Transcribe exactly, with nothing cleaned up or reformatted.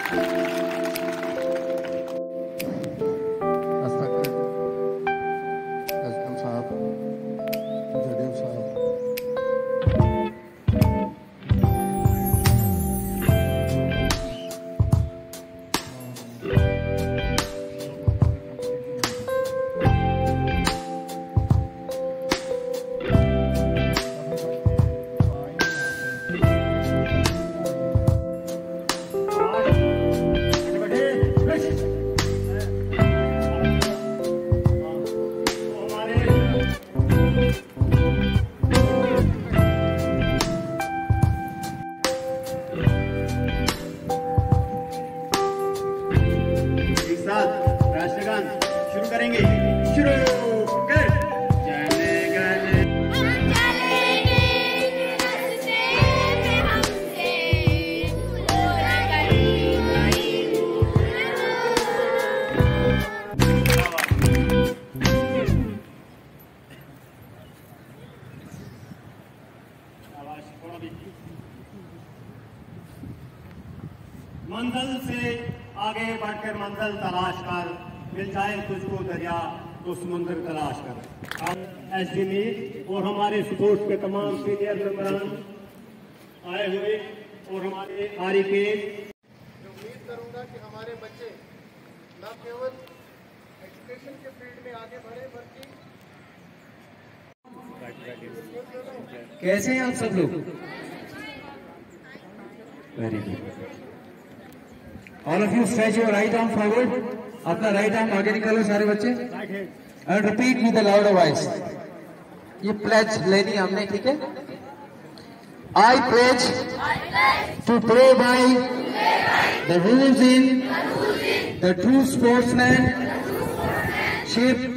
शुरू करेंगे। शुरू कर। जाने गाने हम चलेंगे रास्ते में हमसे पूरा कहीं कहीं मंजिल से आगे बढ़कर मंजिल तलाश कर, मिल जाए तुझको दरिया तो समुंदर तलाश कर। एस डी मीर और हमारे स्पोर्ट्स के तमाम सीनियर मेंबरान आए हुए और हमारे आर के उम्मीद करूंगा कि हमारे बच्चे न केवल एजुकेशन के फील्ड में आगे बढ़े बल्कि कैसे हैं आप सब लोग? Very good. All of you stretch your right arm forward. अपना राइट आर्म आगे निकालो सारे बच्चे and repeat with the loud voice. ये प्लेज लेनी हमने, ठीक है? I pledge to play by the rules in the true sportsman ship